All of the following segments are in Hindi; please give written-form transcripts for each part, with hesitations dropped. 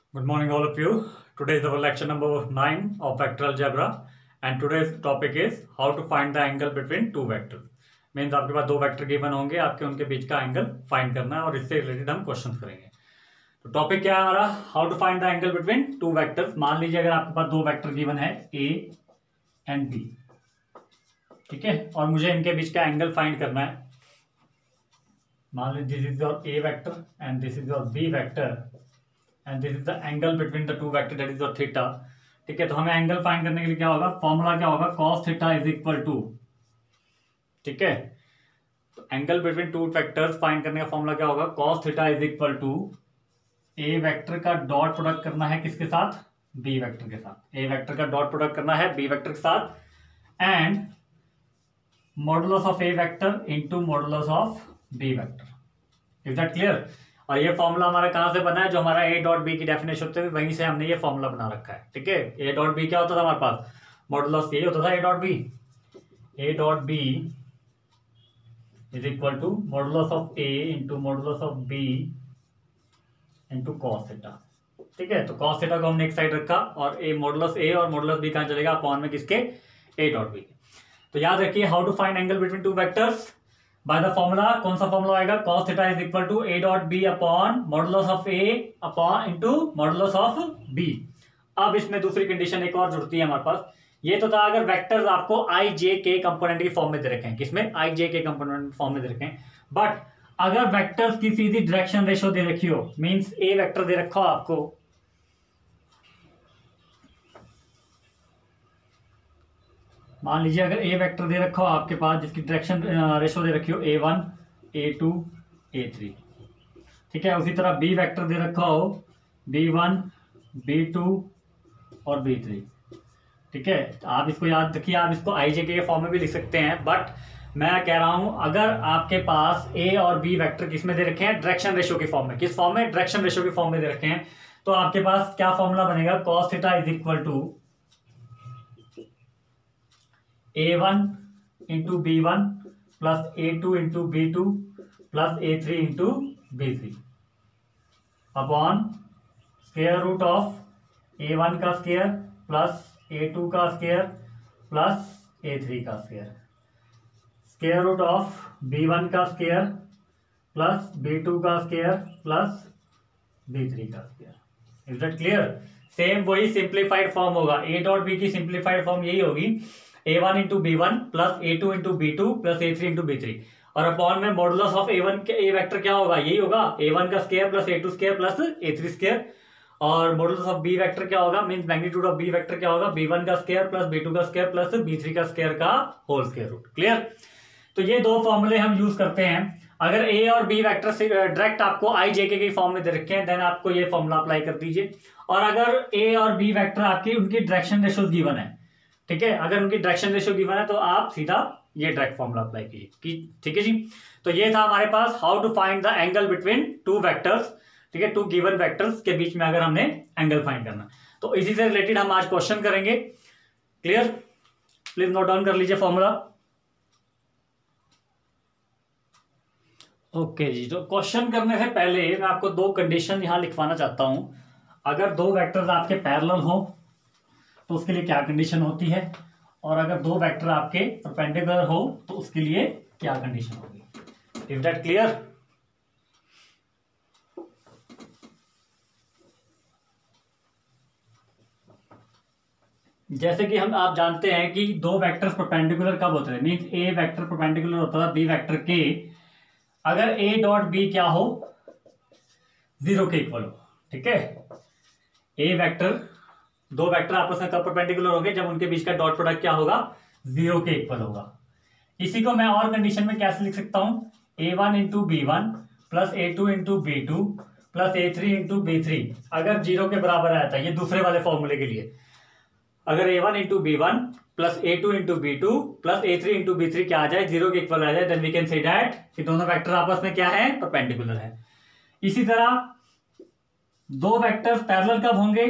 Good morning, all of you. Today is our lecture number 9 of vector algebra, and today's topic is how to find the angle between two vectors. Means आपके पास दो वेक्टर गिवन होंगे, आपके उनके बीच का एंगल फाइंड करना है और इससे रिलेटेड हम क्वेश्चन करेंगे। तो टॉपिक क्या है हमारा, how to find the angle between two vectors. मान लीजिए अगर आपके पास दो वेक्टर गिवन है ए एंड बी, ठीक है, और मुझे इनके बीच का एंगल फाइंड करना है। मान लीजिए this is your A vector and this is your B vector and this is the angle between the two vector, that is your theta. ठीक है, तो हमें एंगल फाइंड करने के लिए क्या होगा, फॉर्मूला क्या होगा, cos theta is equal to, ठीक है, तो angle between two vectors find करने का फॉर्मूला क्या होगा, cos theta is equal to A vector का डॉट प्रोडक्ट करना है किसके साथ, बी वेक्टर के साथ। ए वेक्टर का डॉट प्रोडक्ट करना है बी वेक्टर के साथ and modulus of A vector into modulus of B vector. Is that clear? और ये फॉर्मूला हमारा कहां से बना है, जो हमारा ए डॉट बी की डेफिनेशन होती है वहीं से हमने ये फॉर्मूला बना रखा है। ठीक है, ए डॉट बी क्या होता था हमारे पास, मॉडुलस ए होता था A dot B. A dot B is equal to modulus of A into modulus of B into cos theta. ठीक है, तो कॉस थीटा को हमने एक साइड रखा और ए मॉडुलस ए और मॉडुलस बी कहां चलेगा, अपॉन में किसके, ए डॉट बी। तो याद रखिए, how to find angle between two vectors by the formula. कौन सा फॉर्मूला आएगा, cos theta is equal to A dot B upon modulus of A upon into modulus of B. अब इसमें दूसरी कंडीशन एक और जुड़ती है हमारे पास। ये तो था अगर वेक्टर्स आपको आई जे के कंपोनेंट की फॉर्म में दे रखे हैं, किसमें, आई जे के कंपोनेंट फॉर्म में दे रखे हैं। बट अगर वेक्टर्स की सीधी डायरेक्शन रेशो दे रखी हो, मींस ए वेक्टर दे रखा हो आपको, मान लीजिए अगर ए वेक्टर दे रखा हो आपके पास जिसकी डायरेक्शन रेशो दे रखी हो a1 a2 a3, ठीक है, उसी तरह बी वेक्टर दे रखा हो b1 b2 और b3। ठीक है, आप इसको याद रखिए, आप इसको आई जे के फॉर्म में भी लिख सकते हैं, बट मैं कह रहा हूं अगर आपके पास ए और बी वेक्टर किसमें दे रखे हैं, डायरेक्शन रेशो के फॉर्म में। किस फॉर्म में, डायरेक्शन रेशो के फॉर्म में दे रखे हैं। तो आपके पास क्या फॉर्मूला बनेगा, cos theta is equal to a1 into b1 plus a2 into b2 plus a3 into b3 upon square root of a1 का स्क्वायर प्लस a2 का स्क्वायर प्लस a3 का square, square root of b1 का स्क्वायर प्लस b2 का स्क्वायर प्लस b3 का square. Is that clear? Same वही सिंप्लीफाइड फॉर्म होगा, ए डॉट बी की सिंप्लीफाइड फॉर्म यही होगी, a1 into b1 plus a2 into b2 plus a3 into b3 और अपॉन में मॉडुलस ऑफ a1 के ए वेक्टर क्या होगा, यही होगा a1 का square plus a2 square plus a3 square, और मॉडुलस ऑफ b वेक्टर क्या होगा, means magnitude of b vector क्या होगा, b1 का स्क्वायर प्लस b2 का स्क्वायर प्लस b3 का स्क्वायर का होल स्क्वायर रूट। क्लियर? तो ये दो फॉर्मूले हम यूज करते हैं। अगर ए और बी वेक्टर से डायरेक्ट आपको आई जे के फॉर्म में दे रखे हैं, देन आपको ये फॉर्मूला अप्लाई कर दीजिए। और अगर ए और बी वेक्टर आपकी उनकी डायरेक्शन रेशो गिवन है, ठीक है, अगर उनकी डायरेक्शन रेशियो गिवन है तो आप सीधा ये डायरेक्ट फॉर्मूला अप्लाई कीजिए। ठीक है जी, तो ये था हमारे पास how to find the angle between two vectors. ठीक है, टू गिवन वेक्टर्स के बीच में अगर हमने एंगल फाइंड करना, तो इसी से रिलेटेड हम आज क्वेश्चन करेंगे। क्लियर? प्लीज नोट डाउन कर लीजिए फॉर्मूला। ओके जी, तो क्वेश्चन करने से पहले मैं आपको दो कंडीशन यहां लिखवाना चाहता हूं। अगर दो वेक्टर्स आपके पैरेलल हो तो उसके लिए क्या कंडीशन होती है, और अगर दो वेक्टर आपके परपेंडिकुलर हो तो उसके लिए क्या कंडीशन होगी। Is that clear? जैसे कि आप जानते हैं कि दो वेक्टर्स परपेंडिकुलर कब होते हैं, मींस ए वेक्टर परपेंडिकुलर होता था बी वेक्टर के अगर ए डॉट बी क्या हो, 0 के इक्वल हो। ठीक है, ए वेक्टर, दो वेक्टर आपस में कब परपेंडिकुलर होंगे, जब उनके बीच का डॉट प्रोडक्ट क्या होगा, 0 के इक्वल होगा। इसी को मैं और कंडीशन में कैसे लिख सकता हूं, a1 into b1 plus a2 into b2 plus a3 into b3 अगर 0 के बराबर आया था, ये दूसरे वाले फॉर्मूले के लिए, अगर a1 into b1 plus a2 into b2 plus a3 into b3 क्या आ जाए, 0 के इक्वल आ जाए, then we can say that कि दोनों वेक्टर आपस में क्या है, परपेंडिकुलर है। इसी तरह दो वेक्टर्स पैरेलल कब होंगे,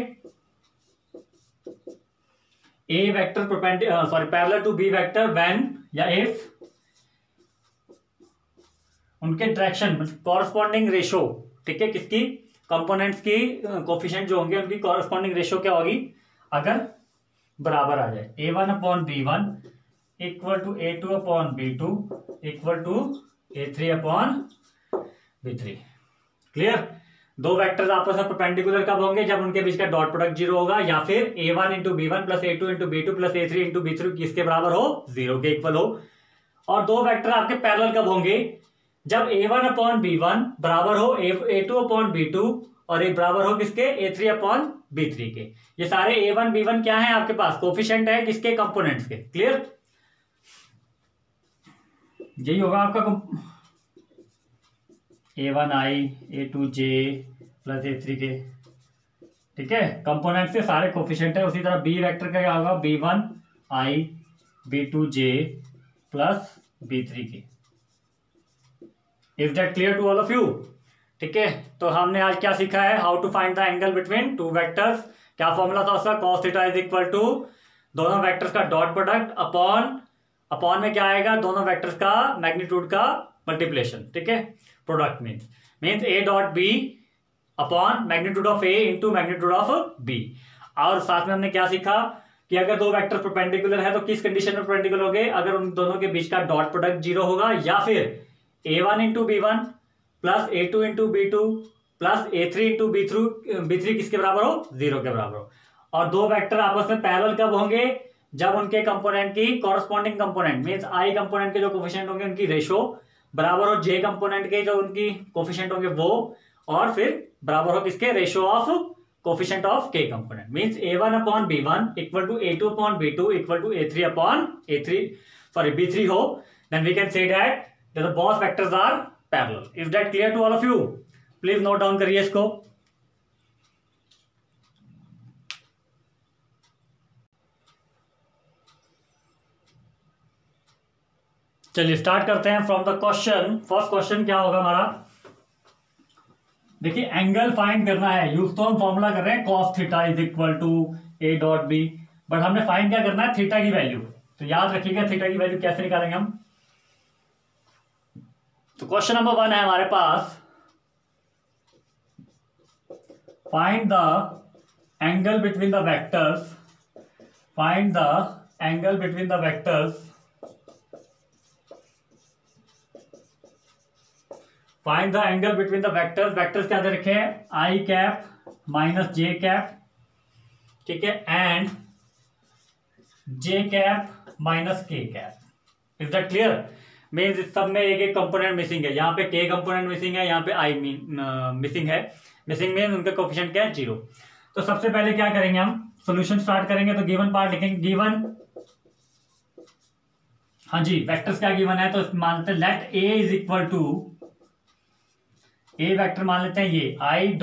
A vector parallel to B vector when या इफ उनके डायरेक्शन कॉरस्पॉन्डिंग रेशो, ठीक है, किसकी, कंपोनेंट्स की कोफिशिएंट जो होंगे उनकी कॉरस्पॉन्डिंग रेशियो क्या होगी अगर बराबर आ जाए, A1/B1 equal to A2/B2 equal to A3/B3। Clear. दो वेक्टर्स आपस में परपेंडिकुलर कब होंगे, जब उनके बीच का डॉट प्रोडक्ट जीरो होगा, या फिर A1/B1 plus A2/B2 plus A3/B3 किसके बराबर हो, जीरो के इक्वल हो। और दो वेक्टर आपके पैरेलल कब होंगे, जब A1/B1 बराबर हो A2/B2 और एक बराबर हो किसके, A3/B3 के। ये सारे A1/B1 क्या है आपके पास, कोफिशिएंट है किसके, कंपोनेंट्स के। क्लियर, यही होगा आपका A1i A2j प्लस A3 के। ठीक है, कंपोनेंट्स के सारे कोफिशिएंट है। उसी तरह बी वेक्टर का क्या होगा, B1i B2j प्लस B3 के। Is that clear to all of you. ठीक है, तो हमने आज क्या सीखा है, how to find the angle between two vectors. क्या फॉर्मूला था उसका, cos theta is equal to दोनों वेक्टर्स का डॉट प्रोडक्ट अपॉन में क्या आएगा, दोनों वेक्टर्स का मैग्नीट्यूड का मल्टीप्लिकेशन। ठीक है, product means A dot B upon magnitude of A into magnitude of B। और साथ में हमने क्या सीखा कि अगर दो वेक्टर परपेंडिकुलर है तो किस कंडीशन में परपेंडिकुलर होंगे, अगर उन दोनों के बीच का डॉट प्रोडक्ट जीरो होगा, या फिर A1 into B1 plus A2 into B2 plus A3 into B3 किसके बराबर हो, जीरो के बराबर हो। और दो वेक्टर आपस में पैरेलल कब होंगे, जब उनके कंपोनेंट की corresponding component means I component के जो कोफिशिएंट होंगे उनकी रेशो बराबर हो J कंपोनेंट के जो उनकी कोफिशिएंट होंगे वो, और फिर बराबर हो किसके, ratio of coefficient of K component. Means A1/B1 equal to A2/B2 equal to B3 हो, then we can say that the both vectors are parallel. Is that clear to all of you? Please note down करिए इसको। चलिए स्टार्ट करते हैं from the question. First question क्या होगा हमारा, देखिए एंगल फाइंड करना है। यूज तो हम फॉर्मूला कर रहे हैं cos theta is equal to A dot B, but हमने फाइंड क्या करना है, थीटा की वैल्यू। तो याद रखिएगा थीटा की वैल्यू कैसे निकालेंगे हम। तो क्वेश्चन नंबर 1 है हमारे पास, find the angle between the vectors, find the angle between the vectors, find the angle between the vectors. Vectors क्या दे रखे हैं, I cap minus J cap, ठीक है, and J cap minus K cap. Is that clear. Means इस सब में एक एक कंपोनेंट मिसिंग है, यहाँ पे K कंपोनेंट मिसिंग है, यहाँ पे I मिसिंग है। मिसिंग मीन उनका कोफिशिएंट क्या है, जीरो। तो सबसे पहले क्या करेंगे, हम सॉल्यूशन स्टार्ट करेंगे। तो गिवन पार्ट लिखेंगे, गिवन, हाँ जी वेक्टर्स क्या गिवन है, तो मान लेते हैं let A is equal to, A vector मान लेते हैं ये I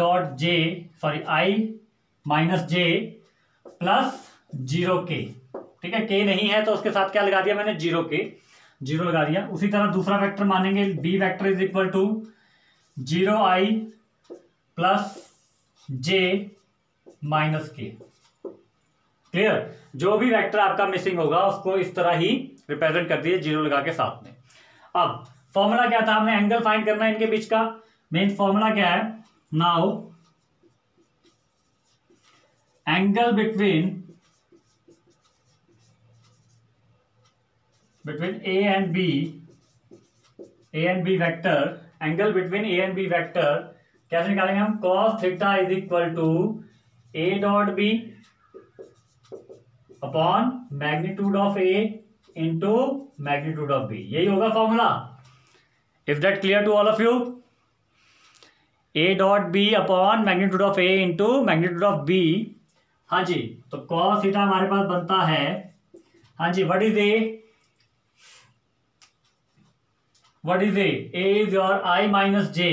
minus J plus 0K। ठीक है, K नहीं है तो उसके साथ क्या लगा दिया मैंने, 0K, जीरो लगा दिया। उसी तरह दूसरा वेक्टर मानेंगे B vector is equal to 0I plus J minus K। Clear, जो भी वेक्टर आपका मिसिंग होगा उसको इस तरह ही रिप्रेजेंट कर दिए जीरो लगा के साथ में। अब फॉर्मूला क्या था, हमने एंगल फाइंड करना है इनके बीच का। मेन फॉर्मूला क्या है, now angle between A and B vector, angle between A and B vector कैसे निकालेंगे हम, cos theta is equal to A dot B upon magnitude of A into magnitude of B। यही होगा formula. If that clear to all of you, A dot B upon magnitude of A into magnitude of B। हाँ जी, तो cos थीटा हमारे पास बनता है, हाँ जी, what is A, what is A? A is your I minus J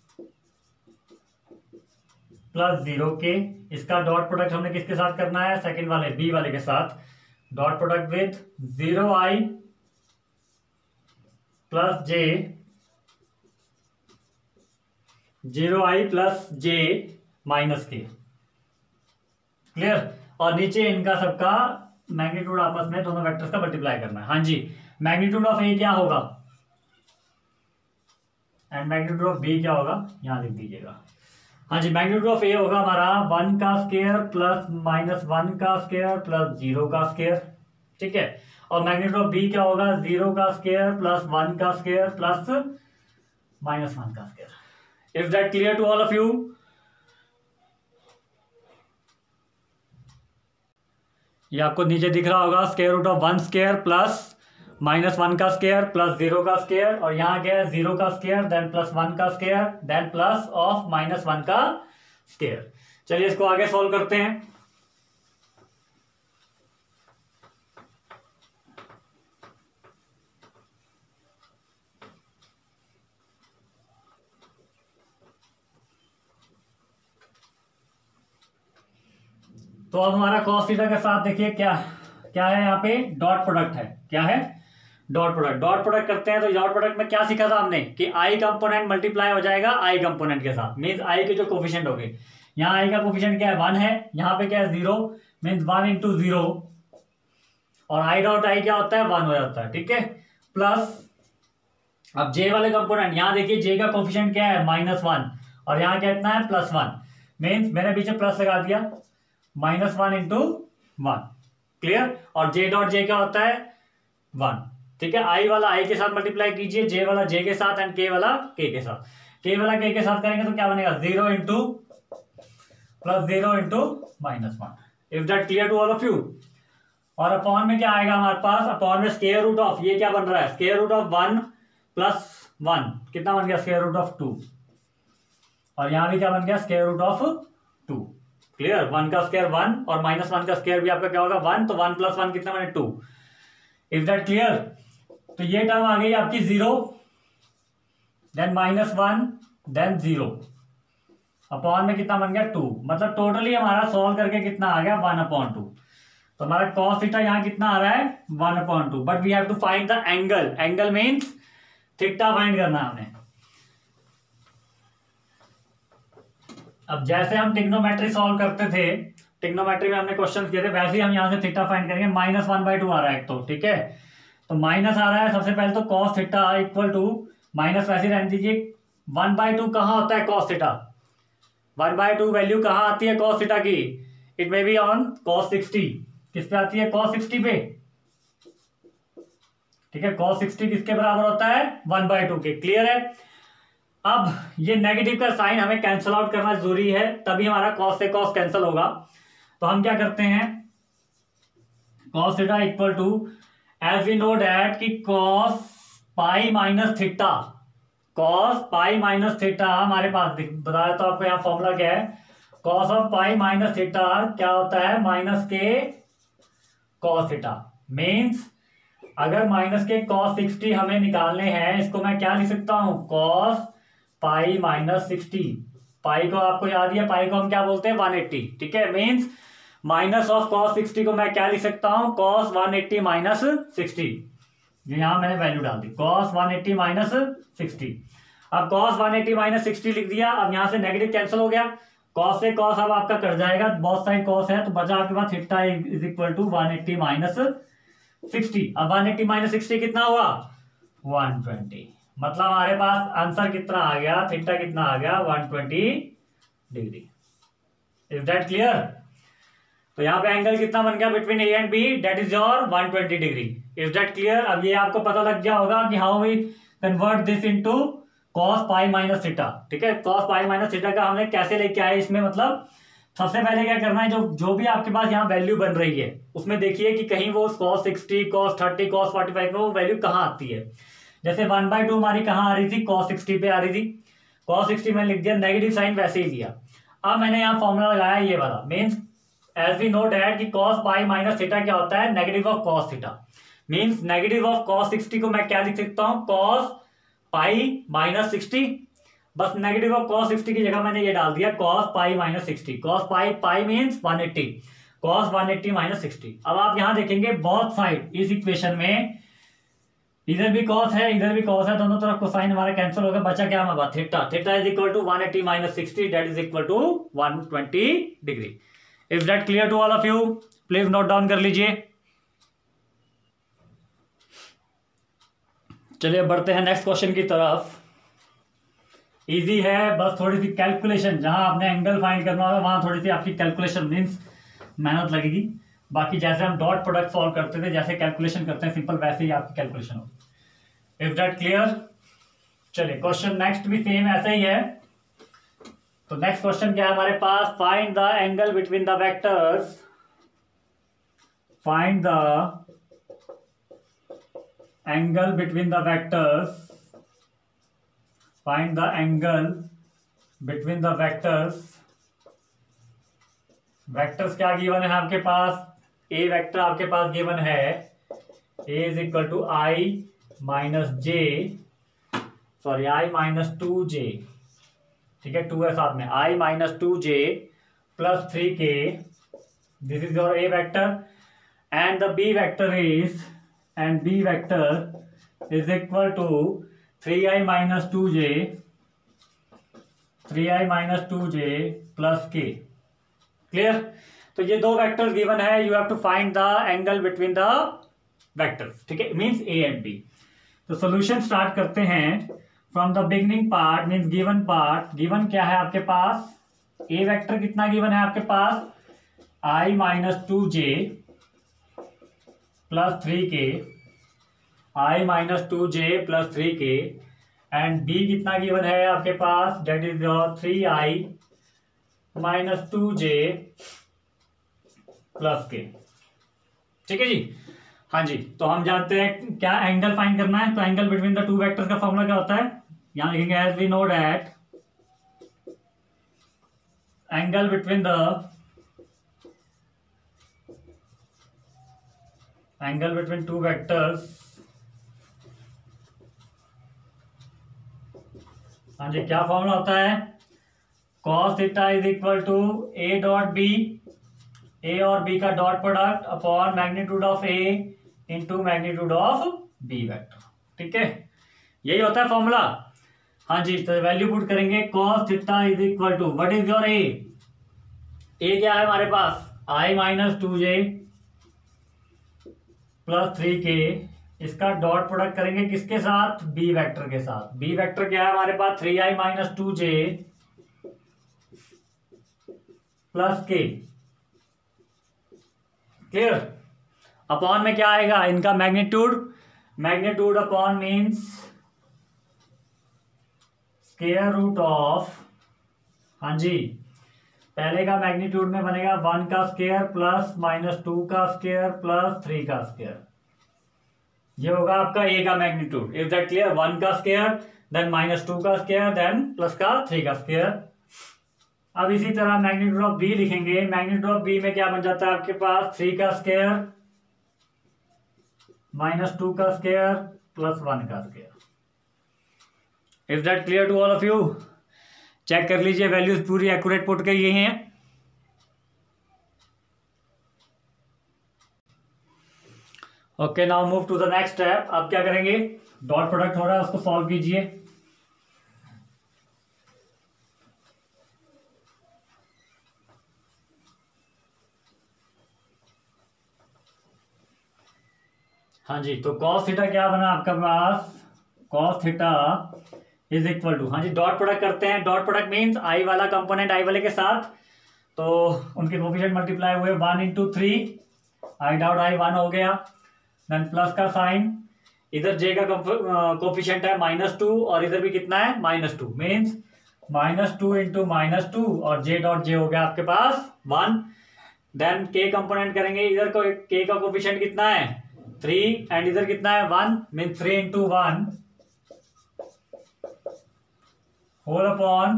plus 0K। इसका डॉट प्रोडक्ट हमने किसके साथ करना है, सेकंड वाले B वाले के साथ। Dot product with 0I plus J, 0I plus J minus K। Clear, और नीचे इनका सबका मैग्नीट्यूड आपस में दोनों वेक्टर्स का मल्टीप्लाई करना है। हाँ जी, मैग्नीट्यूड ऑफ A क्या होगा एंड मैग्नीट्यूड ऑफ B क्या होगा, यहां लिख दीजिएगा। हाँ जी, मैग्नीट्यूड ऑफ ए होगा हमारा 1 का स्क्वायर प्लस -1 का स्क्वायर प्लस 0 का स्क्वायर, ठीक है। और मैग्नीट्यूड ऑफ बी क्या होगा, 0 का स्क्वायर प्लस 1 का स्क्वायर प्लस -1 का square. Is that clear to all of you? ये आपको नीचे दिख रहा होगा, square root of 1 square plus -1 का स्क्वायर प्लस 0 का स्क्वायर, और यहाँ क्या है 0 का स्क्वायर देन प्लस 1 का स्क्वायर देन प्लस ऑफ -1 का स्क्वायर। चलिए इसको आगे सॉल्व करते हैं। तो अब हमारा cos थीटा के साथ देखिए क्या क्या है, यहाँ पे डॉट प्रोडक्ट है। क्या है? Dot product. डॉट प्रोडक्ट करते हैं तो डॉट प्रोडक्ट में क्या सीखा था हमने कि आई कंपोनेंट मल्टीप्लाई हो जाएगा आई कंपोनेंट के साथ, मीन्स आई के जो कोफिशिएंट हो गए, यहाँ आई का कोफिशिएंट क्या है 1 है, यहाँ पे क्या है 0, मीन्स 1 इंटू 0, और आई डॉट आई क्या होता है 1 हो जाता है, ठीक है। प्लस अब जे वाले कंपोनेंट, यहाँ देखिए जे का कोफिशिएंट क्या है -1, और यहाँ क्या इतना है +1, मीन्स मैंने पीछे प्लस लगा दिया, -1 इंटू 1, क्लियर। और जे डॉट जे क्या होता है 1, ठीक है। आई वाला आई के साथ मल्टीप्लाई कीजिए, जे वाला जे के साथ एंड के वाला के के साथ। के वाला के के साथ करेंगे तो क्या बनेगा 0 into plus 0 into -1। If that clear to all of you? और अपॉन में क्या आएगा हमारे पास, अपॉन में स्क्वायर रूट ऑफ, ये क्या बन रहा है स्क्वायर रूट ऑफ 1 प्लस 1, कितना बन गया स्क्वायर रूट ऑफ 2, और यहां भी क्या बन गया स्क्वायर रूट ऑफ 2, क्लियर। 1 का स्क्वायर 1 और -1 का स्क्वायर भी आपका क्या होगा 1, तो 1 + 1 कितना बने 2। Is that clear? तो ये टर्म आ गई आपकी 0 देन -1 देन 0, अपॉन में कितना बन गया 2, मतलब टोटली हमारा सॉल्व करके कितना आ गया 1/2। तो हमारा cos थीटा यहाँ कितना आ रहा है 1/2, but we have to find the angle. Angle means theta find करना है हमें। अब जैसे हम ट्रिग्नोमेट्री सॉल्व करते थे, ट्रिग्नोमेट्री में हमने क्वेश्चन किए थे, वैसे ही हम यहाँ से थीटा फाइंड करेंगे। -1/2 आ रहा है एक तो, ठीक है, तो माइनस आ रहा है सबसे पहले तो cos theta equal to minus, वैसे रहने दीजिए 1/2 कहाँ होता है cos थीटा, 1/2 वैल्यू कहाँ आती है cos थीटा की, it may be on cos 60, किस पे आती है cos 60 पे, ठीक है। cos 60 किसके बराबर होता है 1/2 के, क्लियर है। अब ये नेगेटिव का साइन हमें कैंसिल आउट करना जरूरी है, तभी हमारा cos से cos कैंसिल होगा। तो हम क्या करते हैं, cos theta equal to, as we know that कि cos pi minus theta, cos pi minus theta हमारे पास बताया तो आपको यहाँ फॉर्मूला क्या है, cos of pi minus theta क्या होता है माइनस के cos थीटा। मीन्स अगर माइनस के cos 60 हमें निकालने हैं, इसको मैं क्या लिख सकता हूं cos पाई माइनस 60, पाई को आपको याद है, पाई को हम क्या बोलते हैं 180, ठीक है। मीन्स माइनस ऑफ cos 60 को मैं क्या लिख सकता हूं cos 180 माइनस 60, यहां मैंने वैल्यू डाल दी cos 180 माइनस 60। अब cos 180 माइनस 60 लिख दिया, अब यहां से नेगेटिव कैंसिल हो गया, cos से cos अब आपका कट जाएगा, बहुत सारी cos है, तो बचा आपके पास theta is equal to 180 minus 60। अब 180 माइनस 60 कितना हुआ 120, मतलब हमारे पास आंसर कितना आ गया, थीटा कितना आ गया 120 डिग्री। Is that clear? तो यहाँ पे एंगल कितना बन गया between A and B, that is your 120 degree. Is that clear? अब ये आपको पता लग गया होगा कि how we convert this into cos pi minus theta, ठीक है। cos पाई माइनस थीटा का हमने कैसे लेके आए इसमें, मतलब सबसे पहले क्या करना है, जो भी आपके पास यहाँ वैल्यू बन रही है उसमें देखिए कि कहीं वो cos 60, cos 30, cos 45 में वो वैल्यू कहाँ आती है। जैसे 1/2 हमारी कहाँ आ रही थी cos 60 पे आ रही थी, cos 60 में लिख दिया, नेगेटिव साइन वैसे ही लिया। अब मैंने यहाँ फॉर्मूला लगाया ये वाला, means as we know that कि cos पाई माइनस थीटा क्या होता है negative of cos theta. Means negative of cos 60 को मैं क्या लिख सकता हूँ cos पाई माइनस 60, बस नेगेटिव ऑफ cos 60 की जगह मैंने ये डाल दिया cos pi minus 60। cos pi pi means 180, cos 180 minus 60। अब आप यहां देखेंगे बोथ साइड इस इक्वेशन में इधर भी cos है इधर भी cos है, दोनों तरफ कोसाइन हमारा कैंसिल हो गया, बचा क्या हमारे पास theta. Theta is equal to 180 minus 60, that is equal to 120 degree. Is that clear to all of you? Please note down कर लीजिए। चलिए बढ़ते हैं नेक्स्ट क्वेश्चन की तरफ। इजी है, बस थोड़ी सी कैलकुलेशन, जहां आपने एंगल फाइंड करना होगा वहां थोड़ी सी आपकी कैलकुलेशन मीन्स मेहनत लगेगी। बाकी जैसे हम डॉट प्रोडक्ट सॉल्व करते थे, जैसे कैलकुलेशन करते हैं सिंपल, वैसे ही आपकी कैलकुलेशन होगी। If that clear? चलिए क्वेश्चन नेक्स्ट भी सेम ऐसा ही है। तो नेक्स्ट क्वेश्चन क्या है हमारे पास, find the angle between the vectors, find the angle between the vectors, find the angle between the vectors. Vectors क्या गिवन है आपके पास, ए वेक्टर आपके पास गिवन है, A is equal to I minus J, sorry I minus 2j, ठीक है 2 है साथ में, आई minus 2j plus 3k, this is your A vector, and the B vector is, and B vector is equal to 3i minus 2j, 3i minus 2j plus k। Clear? तो ये दो वेक्टर्स गिवन है, you have to find the angle between the vectors, ठीक है, मींस ए एंड बी। तो सॉल्यूशन स्टार्ट करते हैं from the beginning part, means given part. Given क्या है आपके पास, ए वेक्टर कितना गिवन है आपके पास, i minus 2j plus 3k, i minus 2j plus 3k, and b कितना गिवन है आपके पास, that is your 3i minus 2j plus k। ठीक है जी, हाँ जी। तो हम जानते हैं क्या एंगल फाइंड करना है, तो angle between the two vectors का फॉर्मूला क्या होता है, यहां लिखेंगे as we know that angle between two vectors, हाँ जी, क्या फॉर्मूला होता है, cos theta is equal to A dot B, A और बी का dot product upon magnitude of A into magnitude of B vector. ठीक है, यही होता है फॉर्मूला। हाँ जी, तो वैल्यू पुट करेंगे, cos theta is equal to what is your A, A क्या है हमारे पास, i minus 2j plus 3k, इसका डॉट प्रोडक्ट करेंगे किसके साथ, बी वेक्टर के साथ। बी वेक्टर क्या है हमारे पास, 3i minus 2j plus k। Clear? Upon में क्या आएगा, इनका magnitude, magnitude upon means square root of, हाँ जी, पहले का मैग्नीट्यूड में बनेगा 1 का स्क्वायर प्लस माइनस 2 का स्क्वायर प्लस 3 का स्क्वायर, ये होगा आपका ए का मैग्नीट्यूड। Is that clear? 1 का स्क्वायर, देन माइनस 2 का स्क्वायर, देन प्लस का 3 का स्क्वायर। अब इसी तरह मैग्नीट्यूड ऑफ बी लिखेंगे, मैग्नीट्यूड ऑफ बी में क्या बन जाता है आपके पास, 3 का स्क्वायर माइनस 2 का स्क्वायर प्लस 1 का square. Is that clear to all of you? Check कर लीजिए, वैल्यूज पूरी एक्यूरेट पुट के ये हैं। Okay, now move to the next step. अब क्या करेंगे, डॉट प्रोडक्ट हो रहा है, उसको सॉल्व कीजिए। हाँ जी, तो cos थीटा क्या बना आपका पास, cos theta is equal to, हाँ जी, डॉट प्रोडक्ट करते हैं। डॉट प्रोडक्ट मीन्स आई वाला कंपोनेंट आई वाले के साथ, तो उनके कोफिशिएंट मल्टीप्लाई हुए 1 इंटू 3, आई डाउट आई 1 हो गया, देन प्लस का साइन, इधर जे का कोफिशिएंट है -2 और इधर भी कितना है -2, मीन्स -2 इंटू -2 और जे डॉट जे हो गया आपके पास 1। देन के कंपोनेंट करेंगे, इधर को के का कोफिशिएंट कितना है 3 एंड इधर कितना है 1, मीन 3 इंटू 1 होल अपॉन,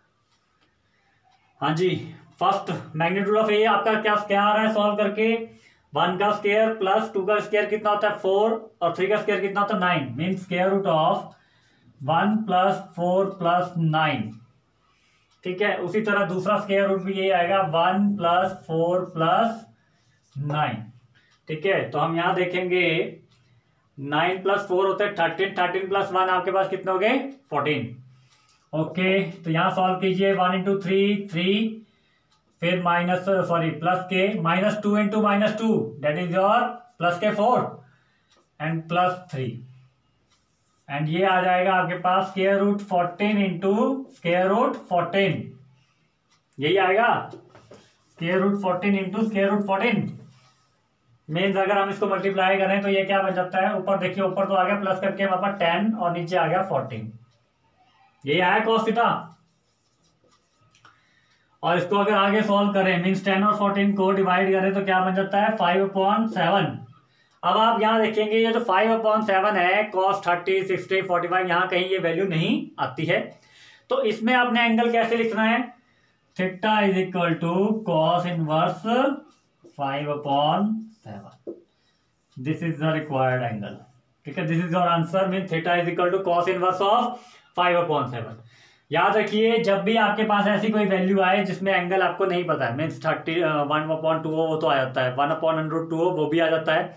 हाँ जी, फर्स्ट मैग्नीट्यूड ऑफ ए आपका क्या आ रहा है सॉल्व करके, 1 का स्क्वायर प्लस 2 का स्क्वायर कितना होता है 4 और 3 का स्क्वायर कितना होता है 9, mean square root of 1 plus 4 plus 9। ठीक है, उसी तरह दूसरा स्क्वायर रूट भी यही आएगा 1 प्लस 4 प्लस 9। ठीक है, तो हम यहां देखेंगे 9 प्लस 4 होते हैं 13, 13 प्लस 1 आपके पास कितने हो गए 14। ओके, तो यहां सॉल्व कीजिए, 1 इंटू 3, फिर प्लस के -2 into -2 that is your plus के 4 एंड प्लस 3। एंड ये आ जाएगा आपके पास square root 14 into square root 14, यही आएगा square root 14 into square root 14। Means अगर हम इसको मल्टीप्लाई करें तो ये क्या बन जाता है, ऊपर देखिए, ऊपर तो आ गया प्लस करके हमारे पास 10 और नीचे आ गया 14, यही आया cos थीटा। और इसको अगर आगे सॉल्व करें मीन्स 10 और 14 को डिवाइड करें तो क्या बन जाता है 5/7। अब आप यहाँ देखेंगे ये जो 5/7 है cos 30 60 45 यहाँ कहीं ये वैल्यू नहीं आती है, तो इसमें आपने एंगल कैसे लिखना है, theta is equal to cos inverse 5/7, this is the required angle. ठीक है, this is your answer, mean theta is equal to cos inverse of 5/7। याद रखिए जब भी आपके पास ऐसी कोई वैल्यू आए जिसमें एंगल आपको नहीं पता है, मीन्स 1/2 हो वो तो आ जाता है, 1/√2 हो वो भी आ जाता है,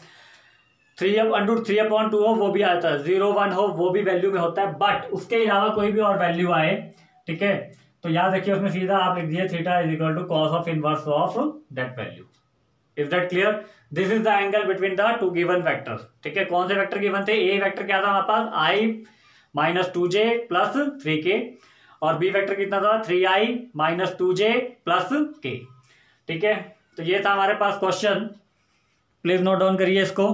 3/2 हो वो भी आ जाता है, 0 1 हो वो भी वैल्यू में होता है, बट उसके अलावा कोई भी और वैल्यू आए, ठीक है, तो याद रखिए उसमें सीधा आप लिख दीजिए theta is equal to cos of inverse of that value. Is that clear? This is the angle between the two given vectors. ठीक है, कौन से वेक्टर गिवन थे, ए वेक्टर क्या था हमारे पास i - 2j + 3k, और बी वेक्टर कितना था 3i - 2j + k। ठीक है, तो ये था हमारे पास क्वेश्चन, प्लीज नोट डाउन करिए इसको।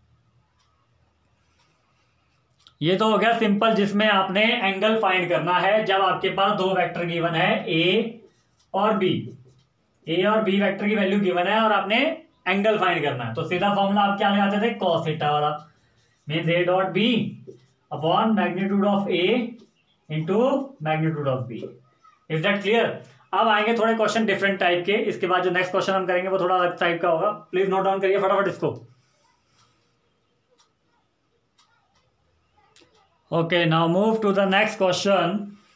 ये तो हो गया सिंपल, जिसमें आपने एंगल फाइंड करना है जब आपके पास दो वेक्टर गिवन है ए और बी वेक्टर की वैल्यू गिवन है और आपने एंगल फाइंड करना है। तो सीधा फॉर्मूला आप क्या लगाते थे, cos थीटा वाला, means a dot B upon magnitude of a into magnitude of b। Is that clear? अब आएंगे थोड़े क्वेश्चन डिफरेंट टाइप के, इसके बाद जो नेक्स्ट क्वेश्चन हम करेंगे वो थोड़ा अलग टाइप का होगा, प्लीज नोट डाउन करिए फटाफट इसको। Okay, now move to the next question.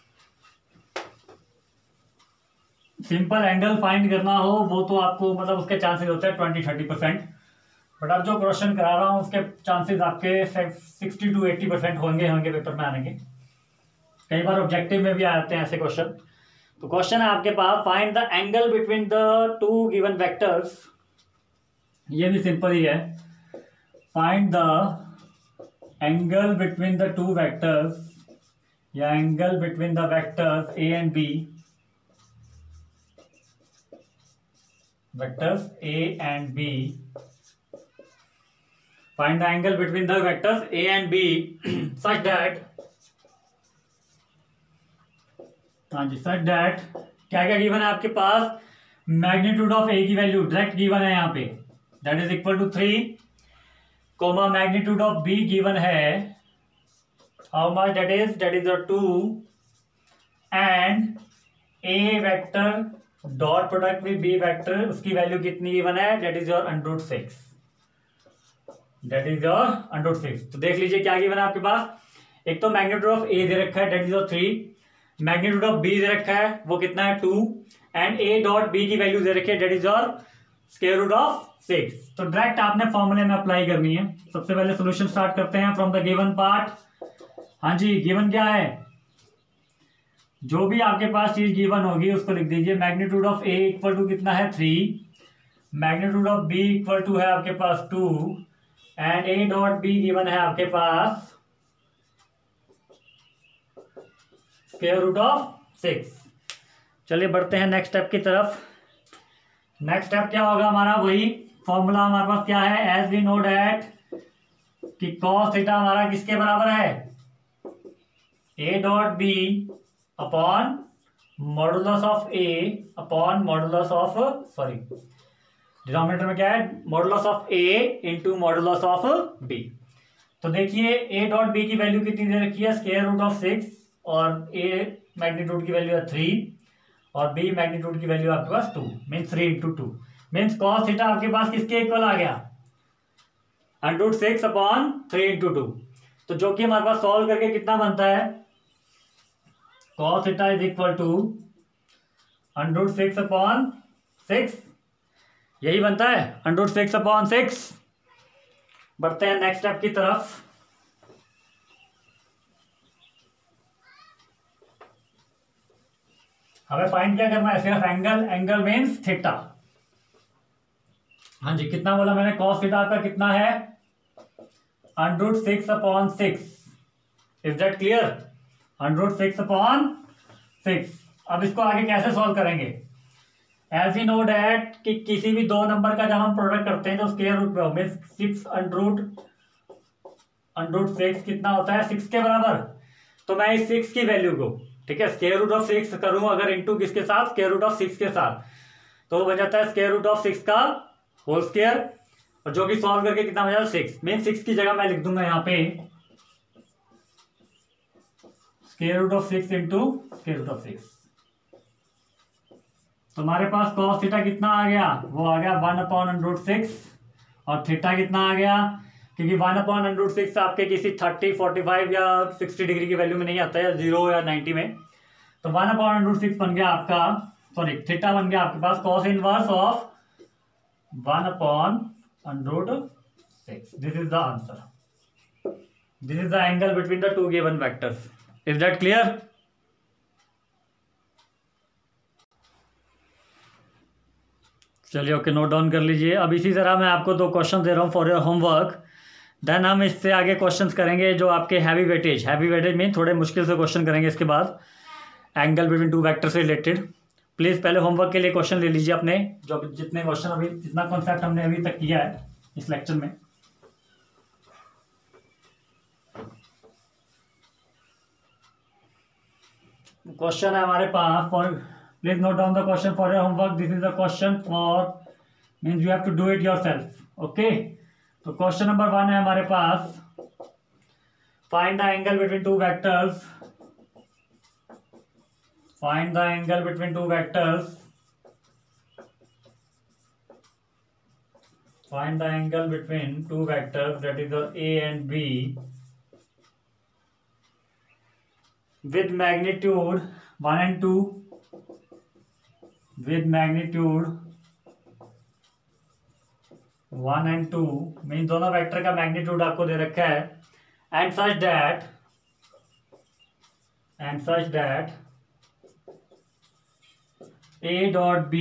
Simple angle find करना हो वो तो आपको मतलब उसके चांसेस होते हैं 20-30%, बट अब जो क्वेश्चन करा रहा हूँ उसके चांसेस आपके 60 to 80% होंगे पेपर में आने के। कई बार ऑब्जेक्टिव में भी आ जाते हैं ऐसे क्वेश्चन। तो क्वेश्चन है आपके पास, find the angle between the two given vectors. ये भी सिंपल ही है, find the angle between the two vectors या angle between the vectors a and b, vectors a and b, find the angle between the vectors a and b such that, हाँ जी, such that क्या क्या गिवन है आपके पास, मैग्नीट्यूड ऑफ a की वैल्यू डायरेक्ट गिवन है यहाँ पे, that is equal to 3, comma magnitude of b given है how much, that is 2, and a vector dot product with B vector, उसकी वैल्यू कितनी गिवन है, that is your √6, that is your √6। तो देख लीजिए क्या गिवन है आपके पास, एक तो मैग्नीट्यूड ऑफ ए दे रखा है that is your 3, magnitude of B दे रखा है वो कितना है 2, एंड ए डॉट बी की वैल्यू दे रखी है दैट इज योर √6। तो डायरेक्ट आपने फॉर्मूले में अप्लाई करनी है। सबसे पहले सोल्यूशन स्टार्ट करते हैं फ्रॉम द गिवन पार्ट। हाँ जी, गिवन क्या है, जो भी आपके पास चीज गिवन होगी उसको लिख दीजिए। Magnitude of A equal to कितना है 3, magnitude of B equal to है आपके पास 2, and A dot B given है आपके पास √6। चलिए बढ़ते हैं नेक्स्ट स्टेप की तरफ। नेक्स्ट स्टेप क्या होगा हमारा, वही फॉर्मूला हमारे पास क्या है, एज वी नो डैट कि cos थीटा हमारा किसके बराबर है, a dot B upon modulus of a upon modulus of, sorry denominator में क्या है, modulus of a into modulus of b। तो देखिए a डॉट b की वैल्यू कितनी दे रखी है, √6, और a मैग्नीट्यूड की वैल्यू है 3 और b मैग्नीट्यूड की वैल्यू आपके पास 2, मीन्स 3 × 2, मीन्स cos थीटा आपके पास किसके इक्वल आ गया, √6 अपॉन 3 × 2। तो जो कि हमारे पास सॉल्व करके कितना बनता है, cos theta is equal to √6 upon 6, यही बनता है √6 अपॉन 6। बढ़ते हैं नेक्स्ट स्टेप की तरफ। हमें फाइंड क्या करना है, सिर्फ एंगल मीन्स थीटा। हाँ जी, कितना बोला मैंने, cos थीटा का कितना है √6 अपॉन 6, इज दैट क्लियर? 106/6। अब इसको आगे कैसे सॉल्व करेंगे? एज यू नो डैट कि किसी भी दो नंबर का जब हम प्रोडक्ट करते हैं तो स्क्वायर रूट पे हो, मीन 6 कितना होता है? 6 के बराबर। तो मैं इस 6 की वैल्यू को, ठीक है, स्क्वायर रूट ऑफ 6 करूं अगर इंटू किसके साथ? स्क्वायर रूट ऑफ 6 के साथ, तो वो बन जाता है स्क्वायर रूट ऑफ 6 का होल स्क्वायर, और जो कि सॉल्व करके कितना बन जाता है? 6। मीन 6 की जगह मैं लिख दूंगा यहाँ पे square root of 6 into square root of 6। तो हमारे पास cos थीटा कितना आ गया? वो आ गया 1/√6, और थीटा कितना आ गया? क्योंकि 1/√6 आपके किसी 30, 45 या 60 डिग्री की वैल्यू में नहीं आता है, 0 या 90 में। तो 1/√6 बन गया आपका, सॉरी थीटा बन गया आपके पास cos inverse of 1/√6। This is the answer. This is the angle between the two given vectors. Is that clear? चलिए ओके, नोट डाउन कर लीजिए। अब इसी तरह मैं आपको 2 क्वेश्चन दे रहा हूँ फॉर योर होमवर्क। देन हम इससे आगे क्वेश्चंस करेंगे जो आपके हैवी वेटेज में थोड़े मुश्किल से क्वेश्चन करेंगे इसके बाद, एंगल बिटवीन टू वेक्टर से रिलेटेड। प्लीज़ पहले होमवर्क के लिए क्वेश्चन ले लीजिए अपने, जो जितने क्वेश्चन अभी, जितना कॉन्सेप्ट हमने अभी तक किया है इस लेक्चर में। क्वेश्चन है हमारे पास, for please note down the question for your homework. This is the question for, means you have to do it yourself. Okay, तो क्वेश्चन नंबर 1 है हमारे पास, find the angle between two vectors. Find the angle between two vectors. Find the angle between two vectors, that is A and B, with magnitude 1 and 2, with magnitude 1 and 2, मीन दोनों वेक्टर का मैग्नीट्यूड आपको दे रखा है, and such that A dot B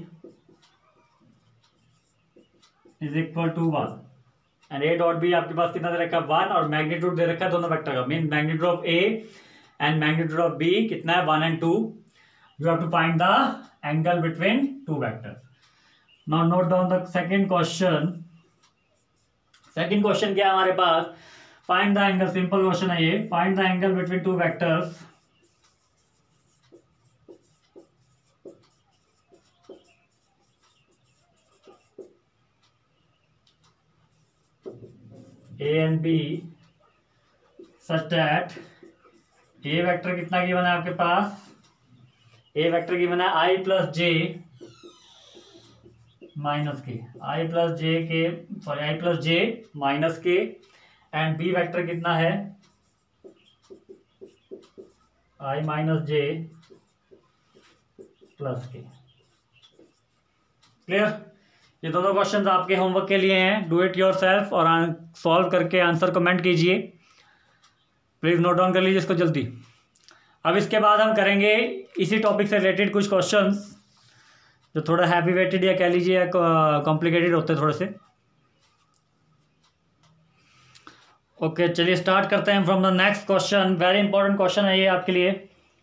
is equal to 1, and A dot B आपके पास कितना दे रखा है? 1, और मैग्नीट्यूड दे रखा है दोनों वेक्टर का, mean magnitude of A and magnitude of B कितना है? 1 and 2. You have to find the angle between two vectors. Now note down the second question. Second question क्या है हमारे पास? Find the angle. Simple question है ये. Find the angle between two vectors. A and B such that A vector कितना गिवन है आपके पास? ए वेक्टर गिवन है I plus J minus K, I plus J minus K, and B vector कितना है? I minus J plus K. Clear? ये दोनों क्वेश्चंस आपके होमवर्क के लिए हैं। डू इट योरसेल्फ और सॉल्व करके आंसर कमेंट कीजिए। प्लीज नोट डाउन कर लीजिए इसको जल्दी। अब इसके बाद हम करेंगे इसी टॉपिक से रिलेटेड कुछ क्वेश्चंस जो थोड़ा हैवी वेटेड या कह लीजिए कॉम्प्लिकेटेड होते हैं थोड़े से। ओके, चलिए स्टार्ट करते हैं from the next question. Very important question है ये आपके लिए।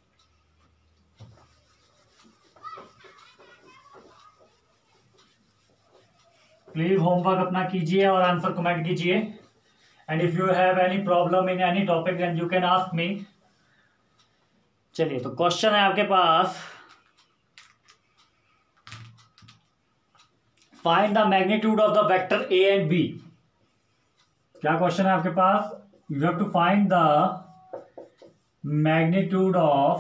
प्लीज होमवर्क अपना कीजिए और आंसर कमेंट कीजिए, and if you have any problem in any topic then you can ask me. चलिए, तो क्वेश्चन है आपके पास, find the magnitude of the vector A and B. क्या क्वेश्चन है आपके पास? You have to find the magnitude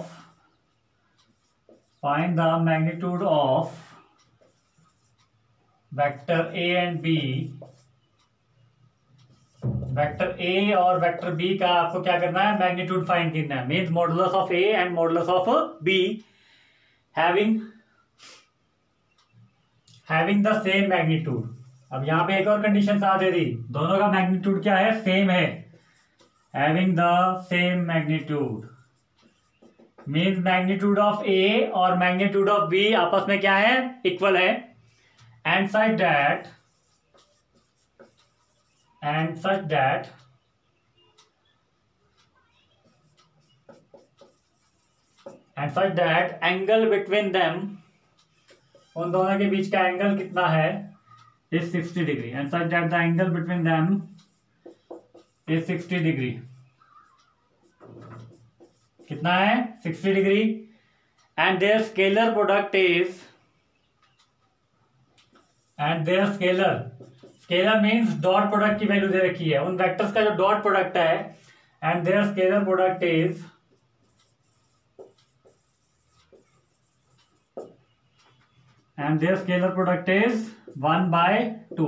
of vector A and B. Vector ए और वेक्टर बी का आपको क्या करना है? मैग्नीट्यूड फाइंड करना है। Means modulus of A and modulus of B having the same magnitude. अब यहां पे एक और कंडीशन साथ दे दी, दोनों का मैग्नीट्यूड क्या है? सेम है। Having the same magnitude means magnitude of A और मैग्नीट्यूड ऑफ बी आपस में क्या है? इक्वल है। And such that and such that angle between them, उन दोनों के बीच का एंगल कितना है, is 60 degree, and such that the angle between them is 60 degree. कितना है, 60 degree. And their scalar product is, and their scalar means dot product की वैल्यू दे रखी है, उन वेक्टर्स का जो डॉट प्रोडक्ट है, and their scalar product is, and their scalar product is 1/2।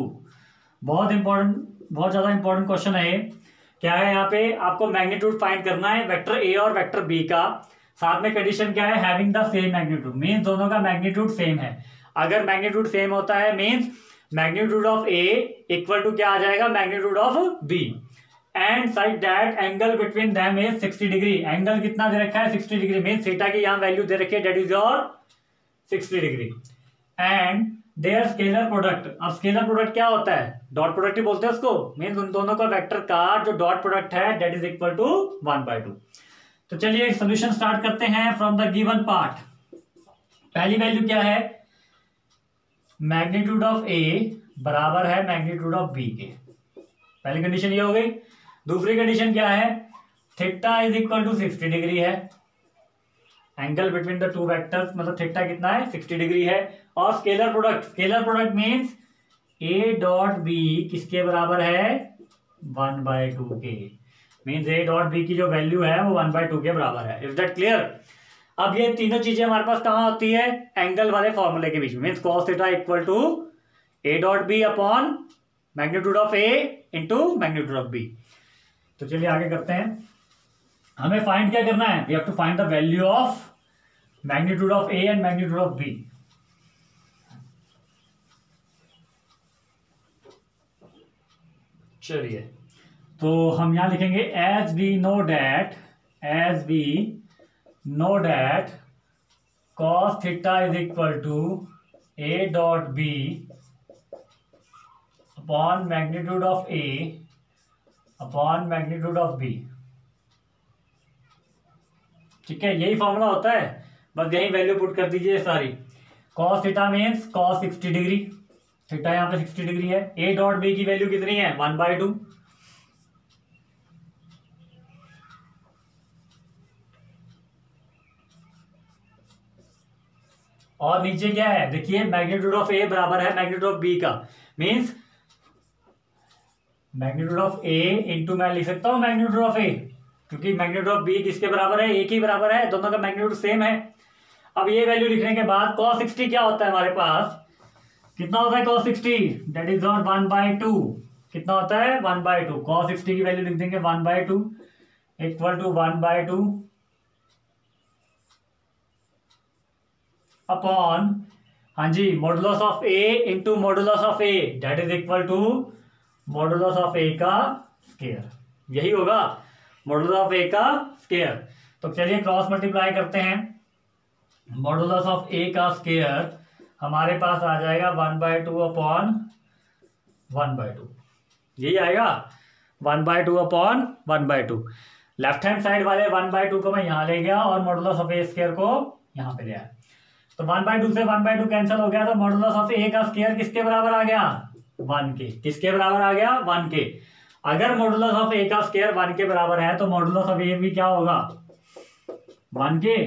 बहुत ज्यादा इंपॉर्टेंट क्वेश्चन है ये। क्या है, यहाँ पे आपको मैग्नीट्यूड फाइंड करना है वेक्टर ए और वेक्टर बी का। साथ में कंडीशन क्या है, having the same magnitude, means दोनों का मैग्नीट्यूड सेम है। अगर मैग्नीट्यूड सेम होता है means magnitude of A equal to क्या आ जाएगा, magnitude of B. And such that angle between them is 60 degree. Angle कितना दे रखा है, 60 डिग्री, मीन्स थीटा की यहाँ वैल्यू दे रखी है, that is your 60 degree. And their scalar product, अब स्केलर प्रोडक्ट क्या होता है, डॉट प्रोडक्ट ही बोलते हैं उसको, मीन्स उन दोनों का वेक्टर का जो डॉट प्रोडक्ट है दैट इज इक्वल टू 1/2। तो चलिए सॉल्यूशन स्टार्ट करते हैं फ्रॉम द गिवन पार्ट। पहली वैल्यू क्या है, मैग्नीट्यूड ऑफ ए बराबर है मैग्नीट्यूड ऑफ बी के। पहली कंडीशन ये हो गई। दूसरी कंडीशन क्या है, theta is equal to 60 degree है। Angle between the two vectors मतलब थीटा कितना है, 60 डिग्री है। और scalar product means A dot B किसके बराबर है, 1/2 के। मीन्स ए डॉट बी की जो वैल्यू है वो 1/2 के बराबर है। Is that clear. अब ये तीनों चीजें हमारे पास कहाँ होती है, एंगल वाले फॉर्मूले के बीच में, means cos theta equal to A dot B upon magnitude of A into magnitude of B. तो चलिए आगे करते हैं। हमें फाइंड क्या करना है, we have to find the value of magnitude of A and magnitude of B. चलिए तो हम यहां लिखेंगे as we know that cos theta is equal to A dot B upon magnitude of A upon magnitude of B. ठीक है, यही फॉर्मूला होता है, बस यही वैल्यू पुट कर दीजिए सारी। cos theta means cos 60 degree, theta यहाँ पे 60 डिग्री है। ए डॉट बी की वैल्यू कितनी है, 1/2। और नीचे क्या है, देखिए मैग्नीट्यूड ऑफ ए बराबर है मैग्नीट्यूड ऑफ बी का, means magnitude of A into मैं लिख सकता हूं मैग्नीट्यूड ऑफ ए, क्योंकि मैग्नीट्यूड ऑफ बी किसके बराबर है, ए के बराबर है, दोनों का मैग्नीट्यूड सेम है। अब ये वैल्यू लिखने के बाद cos 60 क्या होता है हमारे पास, कितना होता है cos 60, दैट इज और 1/2। कितना होता है, 1/2। cos 60 की वैल्यू लिख देंगे 1/2 इक्वल टू 1/2 अपॉन, हाँ जी, modulus of A into modulus of A that is equal to modulus of A का स्क्वायर। यही होगा मॉडुलस ऑफ ए का स्क्वायर। तो चलिए क्रॉस मल्टीप्लाई करते हैं। मॉडुलस ऑफ ए का स्क्वायर हमारे पास आ जाएगा 1/2 अपॉन 1/2, यही आएगा 1/2 अपॉन 1/2। लेफ्ट हैंड साइड वाले 1/2 को मैं यहां ले गया और मॉडुलस ऑफ ए स्क्वायर को यहां पे ले आया, तो 1/2 से 1/2 कैंसिल हो गया, तो मॉडुलस ऑफ ए का स्क्वायर किसके बराबर आ गया, 1 के। किसके बराबर आ गया, 1 के। अगर मॉडुलस ऑफ ए का स्क्वायर 1 के बराबर है तो मॉडुलस ऑफ ए भी क्या होगा, 1 के,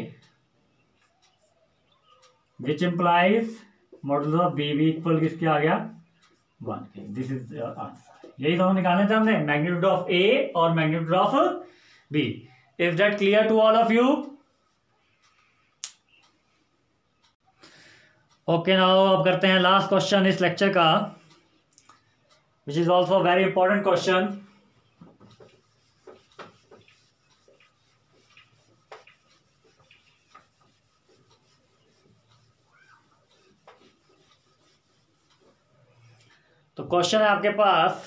which implies modulus of B भी इक्वल किसके आ गया, 1 के। This is answer. यही दोनों निकालने थे हमने, मैग्नीट्यूड ऑफ ए और magnitude of B. Is that clear to all of you? Okay, now अब करते हैं लास्ट क्वेश्चन इस लेक्चर का, which is also very important question. तो क्वेश्चन है आपके पास,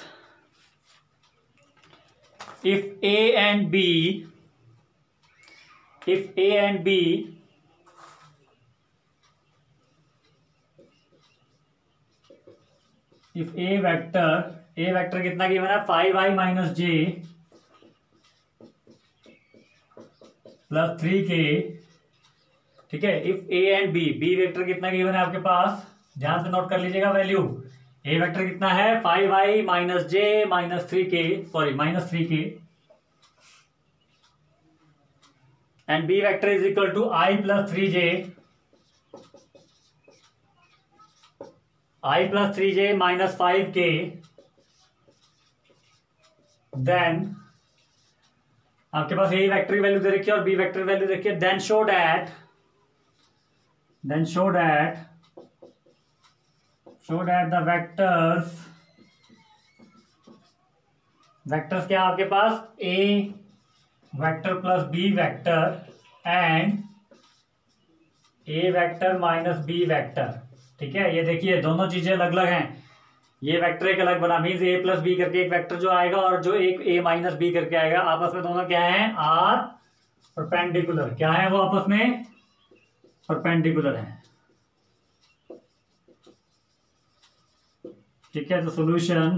if A and B if A vector कितना गिवन है, 5i माइनस जे प्लस 3k ठीक है। If A and B vector कितना गिवन है आपके पास, ध्यान से नोट कर लीजिएगा वैल्यू। ए वेक्टर कितना है 5i minus J minus 3k, sorry minus 3k, and B vector is equal to i plus 3j, i plus 3j minus 5k, then आपके पास ए वेक्टर की वैल्यू दे रखी है और बी वेक्टर की वैल्यू देखिए, then show that the vectors क्या आपके पास, A vector plus B vector and A vector minus B vector. ठीक है, ये देखिए दोनों चीजें अलग अलग हैं। ये वेक्टर एक अलग बना, मीन्स ए प्लस बी करके एक वेक्टर जो आएगा और जो एक ए माइनस बी करके आएगा, आपस में दोनों क्या है, आर परपेंडिकुलर। क्या है वो आपस में, परपेंडिकुलर है। ठीक है, तो सॉल्यूशन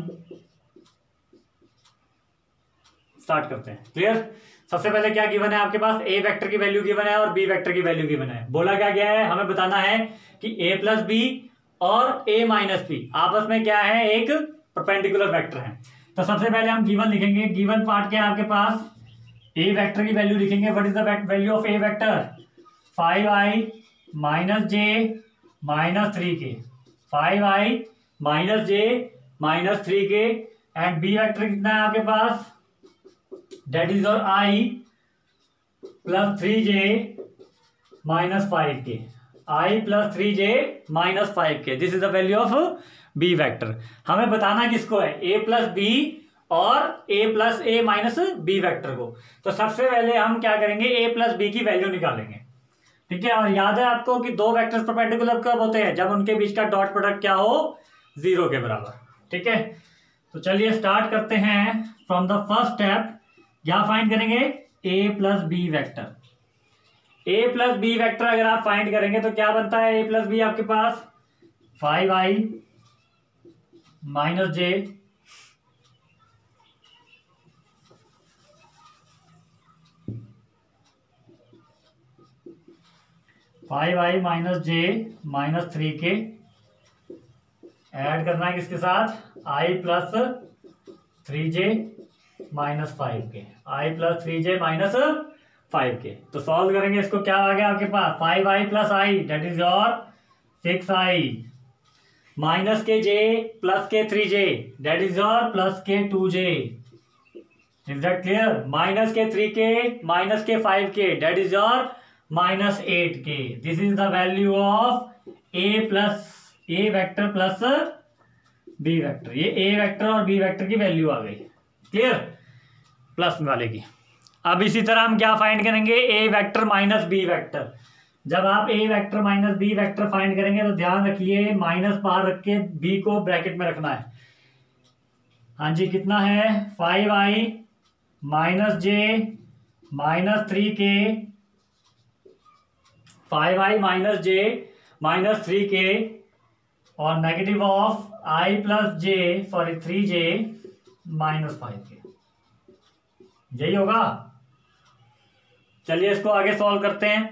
स्टार्ट करते हैं। क्लियर। सबसे पहले क्या गिवन है आपके पास, ए वेक्टर की वैल्यू गिवन है और बी वेक्टर की वैल्यू गिवन है। बोला क्या गया है, हमें बताना है कि ए प्लस बी और ए माइनस बी आपस में क्या है, एक परपेंडिकुलर वेक्टर है। तो सबसे पहले हम गिवन लिखेंगे। गिवन पार्ट क्या है आपके पास, ए वेक्टर की वैल्यू लिखेंगे। What is the value of A vector, 5i minus J minus 3k, 5i minus J minus 3k, and B vector कितना है आपके पास, that is your I plus 3j minus 5k, I plus 3j minus 5k, this is the value of B vector। हमें बताना किसको है, a plus b और a plus a minus b vector को। तो सबसे पहले हम क्या करेंगे, a plus b की वैल्यू निकालेंगे। ठीक है, और याद है आपको कि दो वेक्टर्स परपेंडिकुलर कब होते हैं, जब उनके बीच का डॉट प्रोडक्ट क्या हो, 0 के बराबर। ठीक है, तो चलिए स्टार्ट करते हैं फ्रॉम द फर्स्ट स्टेप। यहां फाइंड करेंगे a plus B vector. a plus B vector अगर आप फाइंड करेंगे तो क्या बनता है, a प्लस बी आपके पास 5i माइनस जे माइनस जे माइनस 3k, ऐड करना है किसके साथ, i plus 3j minus 5k, i plus 3j minus 5k। तो सॉल्व करेंगे इसको, क्या आ गया आपके पास, 5i plus i that is your 6i, minus के j प्लस के 3j date is your plus के 2j। Is that clear. Minus के 3k माइनस के 5k that is your minus 8k। This is the value of A vector plus B vector. ये ए वेक्टर और बी वेक्टर की वैल्यू आ गई। क्लियर, प्लस वाले की। अब इसी तरह हम क्या फाइंड करेंगे, A vector minus B vector. जब आप A vector minus B vector find करेंगे तो ध्यान रखिए माइनस बाहर रख के बी को ब्रैकेट में रखना है। हाँ जी, कितना है, 5i माइनस जे माइनस 3k, 5i माइनस जे माइनस 3k और negative of i plus j sorry 3j minus 5k। यही होगा। चलिए इसको आगे सॉल्व करते हैं।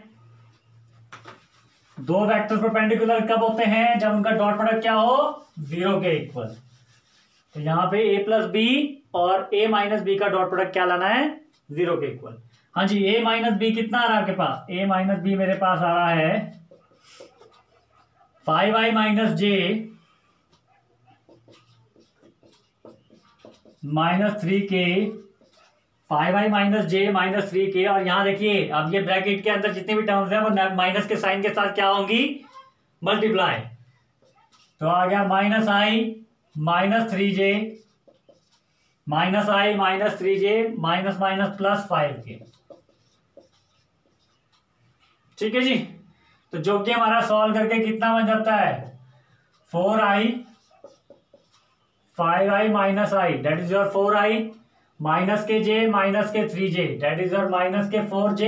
दो वेक्टर्स परपेंडिकुलर कब होते हैं, जब उनका डॉट प्रोडक्ट क्या हो, 0 के इक्वल। तो यहां पे a प्लस बी और a माइनस बी का डॉट प्रोडक्ट क्या लाना है, 0 के इक्वल। हाँ जी, a माइनस बी कितना आ रहा है आपके पास, a माइनस बी मेरे पास आ रहा है 5i माइनस जे माइनस 3k, 5i माइनस जे माइनस 3k। और यहां देखिए अब ये ब्रैकेट के अंदर जितनी भी टर्म्स हैं वो माइनस के साइन के साथ क्या होंगी, मल्टीप्लाई। तो आ गया minus i minus 3j minus i minus 3j minus minus plus 5k। ठीक है जी। तो जो कि हमारा सॉल्व करके कितना बन जाता है, 4i 5i minus i that is your 4i minus के j minus k 3j date is your minus के 4j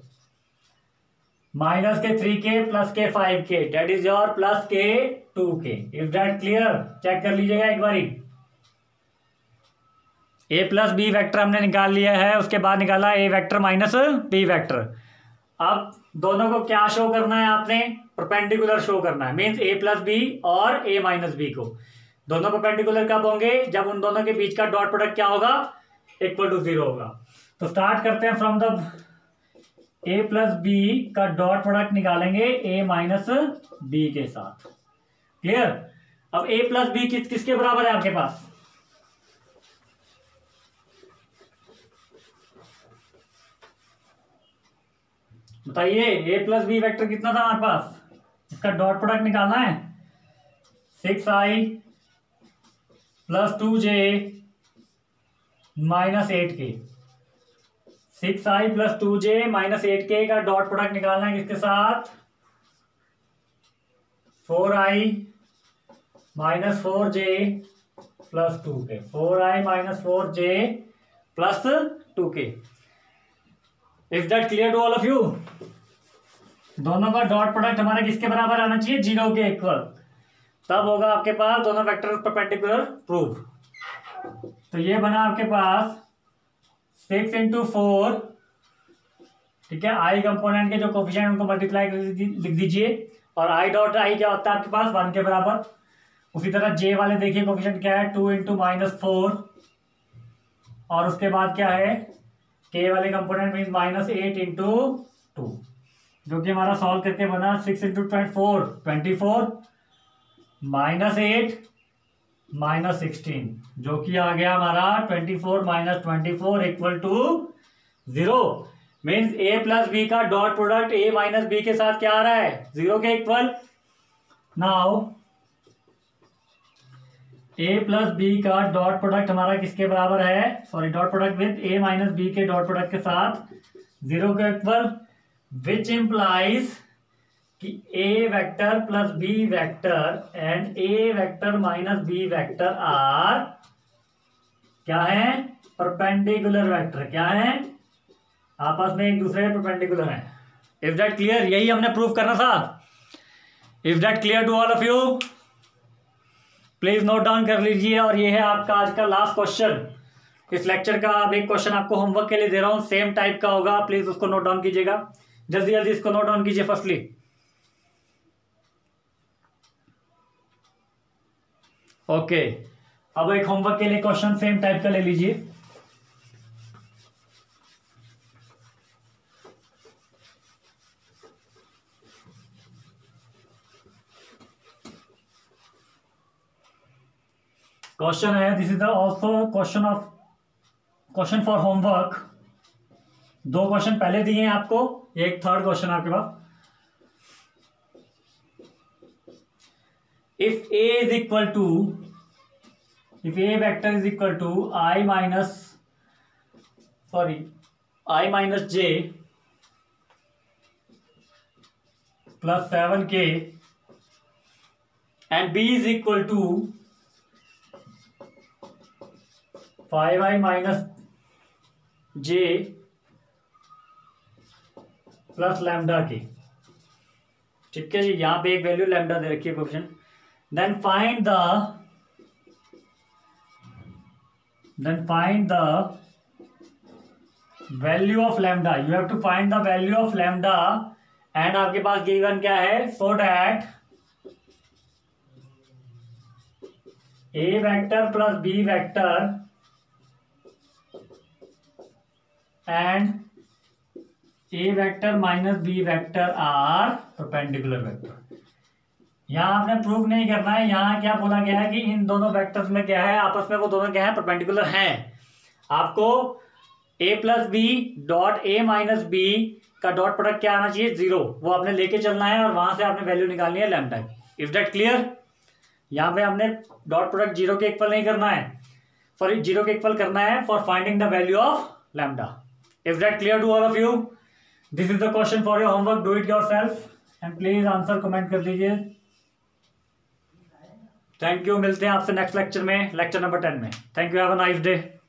माइनस के 3k प्लस के 5k that is your plus के 2k। Is that clear. Check कर लीजिएगा एक बारी। a प्लस बी वैक्टर हमने निकाल लिया है, उसके बाद निकाला a vector minus b vector. अब दोनों को क्या शो करना है आपने, परपेंडिकुलर शो करना है, मींस ए प्लस बी और ए माइनस बी को दोनों परपेंडिकुलर कब होंगे, जब उन दोनों के बीच का डॉट प्रोडक्ट क्या होगा, इक्वल टू 0 होगा। तो स्टार्ट करते हैं from the a plus b का डॉट प्रोडक्ट निकालेंगे ए माइनस बी के साथ। क्लियर। अब ए प्लस बी किसके बराबर है आपके पास, बताइए। ए प्लस बी वेक्टर कितना था हमारे पास, इसका डॉट प्रोडक्ट निकालना है 6i plus 2j minus 8k। 6i plus 2j minus 8k का डॉट प्रोडक्ट निकालना है किसके साथ, 4i minus 4j plus 2k। 4i minus 4j plus 2k। Is that clear to all of you. दोनों का डॉट प्रोडक्ट हमारा किसके बराबर आना चाहिए, 0 के इक्वल, तब होगा आपके पास दोनों वेक्टर परपेंडिकुलर प्रूव। तो ये बना आपके पास 6 इंटू 4, ठीक है। आई कंपोनेंट के जो कोफिशिएंट उनको मल्टीप्लाई लिख दीजिए, और आई डॉट आई क्या होता है आपके पास 1 के बराबर। उसी तरह जे वाले देखिए कोफिशिएंट क्या है, 2 इंटू माइनस 4, और उसके बाद क्या है के वाले कंपोनेंट मीन माइनस 8 इंटू 2, जो कि हमारा सॉल्व करके बना 6 इंटू 4 24 माइनस 8 माइनस 16, जो कि आ गया हमारा 24 minus 24 equal to 0। Means a plus b का dot product a minus b के साथ क्या आ रहा है, 0 के equal. Now a plus b का डॉट प्रोडक्ट हमारा किसके बराबर है, sorry dot product with a minus b के डॉट प्रोडक्ट के साथ 0 के इक्वल, विच इम्प्लाइज कि a vector plus B vector and A vector minus B vector are क्या है, परपेंडिकुलर वेक्टर। क्या है, आपस में एक दूसरे के परपेंडिकुलर है। इज दैट क्लियर, यही हमने प्रूव करना था। Is that clear to all of you, please note down कर लीजिए। और ये है आपका आज का लास्ट क्वेश्चन इस लेक्चर का। अब एक क्वेश्चन आपको होमवर्क के लिए दे रहा हूं, सेम टाइप का होगा, प्लीज उसको नोट डाउन कीजिएगा। जल्दी जल्दी इसको नोट डाउन कीजिए फर्स्टली। ओके, अब एक होमवर्क के लिए क्वेश्चन सेम टाइप का ले लीजिए। क्वेश्चन है, this is also question for homework. 2 question पहले दिए हैं आपको, एक थर्ड क्वेश्चन आपके पास। If a is equal to, if A vector is equal to I minus J plus 7k and b is equal to 5i minus J plus lambda k, ठीक है जी। यहां पे एक वैल्यू लैम्डा दे रखी है question. Then find the value of lambda. You have to find the value of lambda and आपके पास गिवन क्या है, so that a vector plus B vector and A vector minus B vector are perpendicular vector. यहां आपने प्रूव नहीं करना है, यहां क्या बोला गया है कि इन दोनों वेक्टर्स में क्या है, आपस में वो दोनों क्या है, परपेंडिकुलर हैं। आपको a plus b dot a minus b का डॉट प्रोडक्ट क्या आना चाहिए, 0, वो आपने लेके चलना है और वहां से आपने वैल्यू निकालनी है लैम्डा की। Is that clear. यहां पे हमने डॉट प्रोडक्ट 0 के इक्वल नहीं करना है, सॉरी 0 के इक्वल करना है for finding the value of lambda. Is that clear to all of you? This is the question for your homework. Do it yourself and please answer comment कर दीजिए। थैंक यू, मिलते हैं आपसे नेक्स्ट लेक्चर में, लेक्चर नंबर 10 में। Thank you, have a nice day.